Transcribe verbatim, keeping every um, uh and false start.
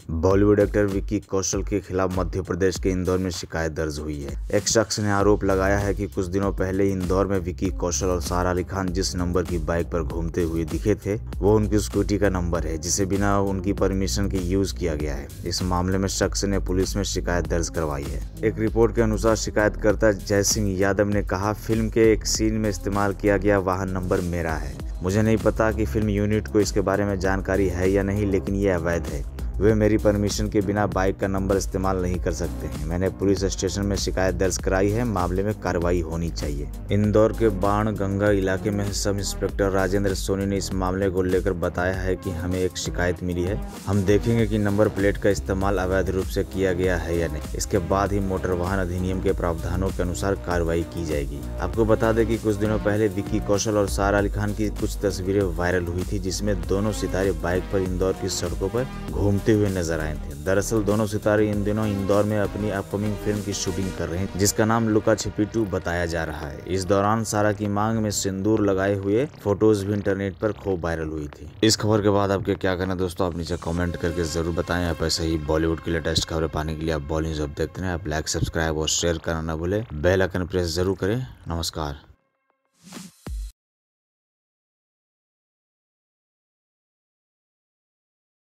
Bollywood actor Vicky Kaushal के खिलाफ मध्य प्रदेश के इंदौर में शिकायत दर्ज हुई है। एक शख्स ने आरोप लगाया है कि कुछ दिनों पहले इंदौर में विक्की कौशल और सारा अली खान जिस नंबर की बाइक पर घूमते हुए दिखे थे वो उनकी स्कूटी का नंबर है, जिसे बिना उनकी परमिशन के यूज किया गया है। इस मामले में शख्स ने पुलिस में शिकायत दर्ज करवाई है। एक रिपोर्ट के अनुसार शिकायतकर्ता जय सिंह यादव ने कहा, फिल्म के एक सीन में इस्तेमाल किया गया वाहन नंबर मेरा है। मुझे नहीं पता कि फिल्म यूनिट को इसके बारे में जानकारी है या नहीं, लेकिन ये अवैध है। वे मेरी परमिशन के बिना बाइक का नंबर इस्तेमाल नहीं कर सकते हैं। मैंने पुलिस स्टेशन में शिकायत दर्ज कराई है। मामले में कार्रवाई होनी चाहिए। इंदौर के बाण गंगा इलाके में सब इंस्पेक्टर राजेंद्र सोनी ने इस मामले को लेकर बताया है कि हमें एक शिकायत मिली है। हम देखेंगे कि नंबर प्लेट का इस्तेमाल अवैध रूप से किया गया है या नहीं। इसके बाद ही मोटर वाहन अधिनियम के प्रावधानों के अनुसार कार्रवाई की जाएगी। आपको बता दें कि कुछ दिनों पहले विक्की कौशल और सारा अली खान की कुछ तस्वीरें वायरल हुई थी, जिसमें दोनों सितारे बाइक पर इंदौर की सड़कों पर घूमते हुए नजर आए थे। दरअसल दोनों सितारे इन दिनों इंदौर में अपनी अपकमिंग फिल्म की शूटिंग कर रहे हैं, जिसका नाम लुका छिपी टू बताया जा रहा है। इस दौरान सारा की मांग में सिंदूर लगाए हुए फोटोज भी इंटरनेट पर खूब वायरल हुई थी। इस खबर के बाद आपके क्या कहना दोस्तों, आप नीचे कमेंट करके जरूर बताएं। आप ऐसे ही बॉलीवुड की लेटेस्ट खबरें पाने के लिए आप बॉलीवुड देखते हैं। आप लाइक, सब्सक्राइब और शेयर करना ना भूले। बेल आइकन प्रेस जरूर करें। नमस्कार।